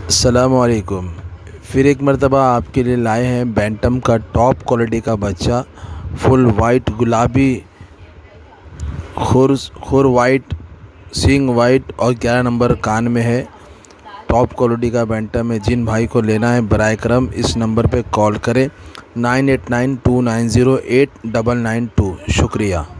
अस्सलामुअलैकुम। फिर एक मरतबा आपके लिए लाए हैं बैंटम का टॉप क्वालिटी का बच्चा, फुल वाइट, गुलाबी खुर वाइट, सींग वाइट और 11 नंबर कान में है। टॉप क्वालिटी का बैंटम है। जिन भाई को लेना है बराए करम इस नंबर पे कॉल करें 9892908992। शुक्रिया।